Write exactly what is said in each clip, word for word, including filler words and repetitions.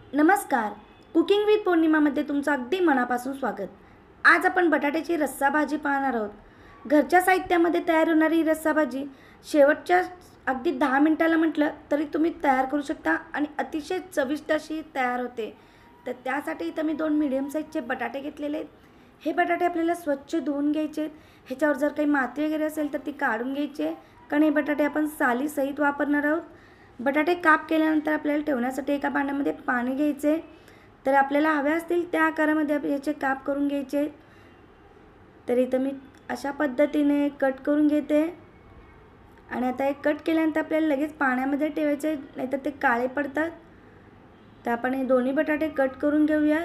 नमस्कार. Cooking with पौर्णिमामध्ये तुमचं अगदी मनापासून स्वागत. आज आपण बटाट्याची रस्सा भाजी पाहणार आहोत. घरच्या साहित्यामध्ये तयार होणारी ही रस्सा भाजी शेवटच्या अगदी दहा मिनिटाला म्हटलं तरी तुम्ही तयार करू शकता आणि अतिशय चविष्ट अशी तयार होते. तर त्यासाठी इथं मी दोन मीडियम साईजचे बटाटे घेतलेले आहेत. हे बटाटे आपल्याला स्वच्छ धुवून घ्यायचे आहेत. ह्याच्यावर जर काही माती वगैरे असेल तर ती काढून घ्यायची आहे, कारण हे बटाटे आपण सालीसहित वापरणार आहोत. बटाटे काप केल्यानंतर आपल्याला ठेवण्यासाठी एका भांड्यामध्ये पाणी घ्यायचे. तर आपल्याला हवे असतील त्या आकारामध्ये याचे काप करून घ्यायचे. तर इथं मी अशा पद्धतीने कट करून घेते आणि आता हे कट केल्यानंतर आपल्याला लगेच पाण्यामध्ये ठेवायचे, नाहीतर ते काळे पडतात. तर आपण हे दोन्ही बटाटे कट करून घेऊयात.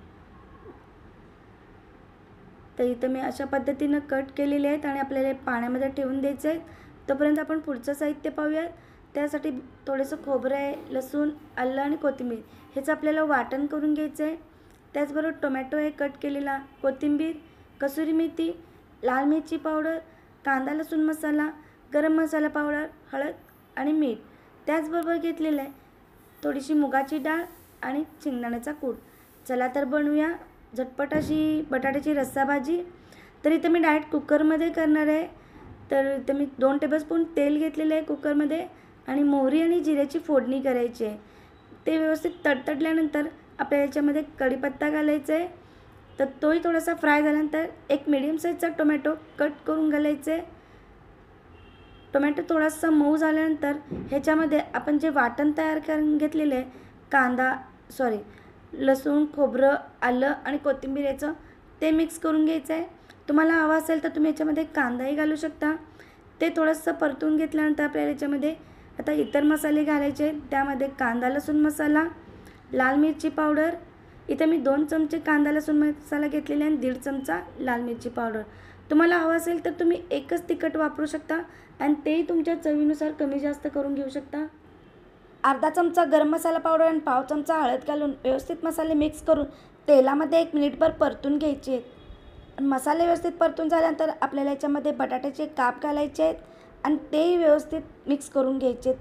तर इथं मी अशा पद्धतीने कट केलेले आहेत आणि आपल्याला पाण्यामध्ये ठेवून द्यायचे आहेत. तोपर्यंत आपण पुढचं साहित्य पाहूयात. त्यासाठी थोडंसं खोबरं आहे, लसूण, आलं आणि कोथिंबीर ह्याचं आपल्याला वाटण करून घ्यायचं आहे. त्याचबरोबर टोमॅटो आहे कट केलेला, कोथिंबीर, कसुरी मेथी, लाल मिरची पावडर, कांदा लसूण मसाला, गरम मसाला पावडर, हळद आणि मीठ. त्याचबरोबर घेतलेलं आहे थोडीशी मुगाची डाळ आणि शेंगदाण्याचा कूट. चला तर बनवूया झटपट अशी बटाट्याची रस्सा भाजी. तर इथं मी डायरेक्ट कुकरमध्ये करणार आहे. तर इथं मी दोन टेबलस्पून तेल घेतलेलं आहे कुकरमध्ये आणि मोहरी आणि जिऱ्याची फोडणी करायची आहे. ते व्यवस्थित तडतडल्यानंतर आपल्याला याच्यामध्ये कढीपत्ता घालायचा आहे. तर तोही थोडासा फ्राय झाल्यानंतर एक मीडियम साईजचा टोमॅटो कट करून घालायचे. टोमॅटो थोडासा मऊ झाल्यानंतर ह्याच्यामध्ये आपण जे वाटण तयार करून घेतलेलं आहे, कांदा सॉरी लसूण, खोबरं, आलं आणि कोथिंबीर याचं ते मिक्स करून घ्यायचं आहे. तुम्हाला हवं असेल तर तुम्ही याच्यामध्ये कांदाही घालू शकता. ते थोडंसं परतून घेतल्यानंतर आपल्याला याच्यामध्ये आता इतर मसाले घालायचे. त्यामध्ये कांदा लसूण मसाला, लाल मिरची पावडर. इथं मी दोन चमचे कांदा लसूण मसाला घेतलेले आणि दीड चमचा लाल मिरची पावडर. तुम्हाला हवं असेल तर तुम्ही एकच तिखट वापरू शकता आणि तेही तुमच्या चवीनुसार कमी जास्त करून घेऊ शकता. अर्धा चमचा गरम मसाला पावडर आणि पाव चमचा हळद घालून व्यवस्थित मसाले मिक्स करून तेलामध्ये एक मिनिटभर परतून घ्यायचे आहेत. मसाले व्यवस्थित परतून झाल्यानंतर आपल्याला याच्यामध्ये बटाट्याचे काप घालायचे आहेत आणि तेही व्यवस्थित मिक्स करून घ्यायचे.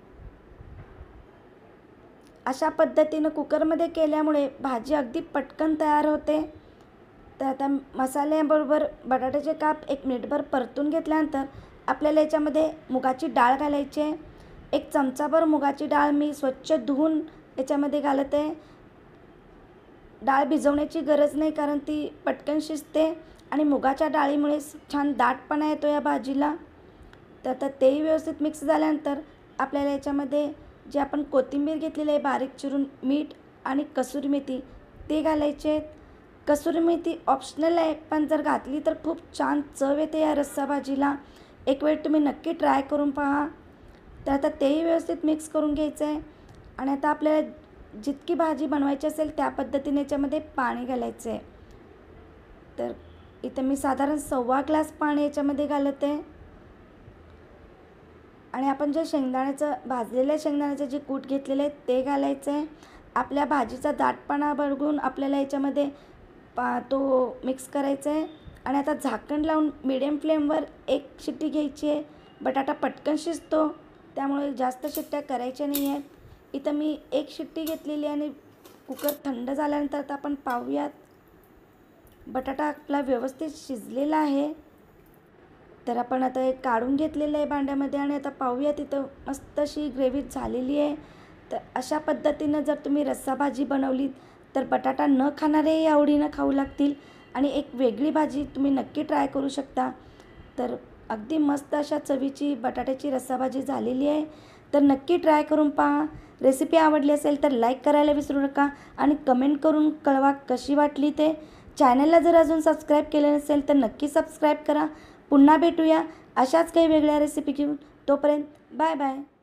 अशा पद्धतीनं कुकरमध्ये केल्यामुळे भाजी अगदी पटकन तयार होते. तर आता मसाल्याबरोबर बटाट्याचे काप एक मिनिटभर परतून घेतल्यानंतर आपल्याला याच्यामध्ये मुगाची डाळ घालायची आहे. एक चमचाभर मुगाची डाळ मी स्वच्छ धुवून याच्यामध्ये घालत आहे. डाळ भिजवण्याची गरज नाही, कारण ती पटकन शिजते आणि मुगाच्या डाळीमुळे छान दाटपणा येतो या भाजीला. तर आता तेही व्यवस्थित मिक्स झाल्यानंतर आपल्याला याच्यामध्ये जे आपण कोथिंबीर घेतलेली आहे बारीक चिरून, मीठ आणि कसुरी मेथी ते घालायचे आहेत. कसुरी मेथी ऑप्शनल आहे, पण जर घातली तर खूप छान चव येते या रस्सा भाजीला. एक वेळ तुम्ही नक्की ट्राय करून पहा. तर आता तेही व्यवस्थित मिक्स करून घ्यायचं आहे आणि आता आपल्याला जितकी भाजी बनवायची असेल त्या पद्धतीने याच्यामध्ये पाणी घालायचं आहे. तर इथं मी साधारण सव्वा ग्लास पाणी याच्यामध्ये घालत आहे आणि आपण जे शेंगदाण्याचं भाजलेल्या शेंगदाण्याचं जे कूट घेतलेलं आहे ते घालायचं आहे. आपल्या भाजीचा दाटपणा बघून आपल्याला याच्यामध्ये पा तो मिक्स करायचा आहे आणि आता झाकण लावून मीडियम फ्लेमवर एक शिट्टी घ्यायची आहे. बटाटा पटकन शिजतो, त्यामुळे जास्त शिट्ट्या करायच्या नाही आहेत. इथं मी एक शिट्टी घेतलेली आणि कुकर थंड झाल्यानंतर आता आपण पाहूयात बटाटा आपला व्यवस्थित शिजलेला आहे. तर आपण आता हे काढून घेतलेलं आहे भांड्यामध्ये आणि आता पाहूया तिथं मस्त अशी ग्रेव्ही झालेली आहे. तर अशा पद्धतीनं जर तुम्ही रस्सा भाजी बनवलीत तर बटाटा न खाणारेही आवडीनं खाऊ लागतील आणि एक वेगळी भाजी तुम्ही नक्की ट्राय करू शकता. तर अगदी मस्त अशा चवीची बटाट्याची रस्सा भाजी झालेली आहे. तर नक्की ट्राय करून पहा. रेसिपी आवडली असेल तर लाईक करायला विसरू नका आणि कमेंट करून कळवा कशी वाटली ते. चॅनलला जर अजून सबस्क्राईब केलं नसेल तर नक्की सबस्क्राईब करा. पुन्हा भेटूया अशाच काही वेगळ्या रेसिपी घेऊन. तोपर्यंत बाय बाय.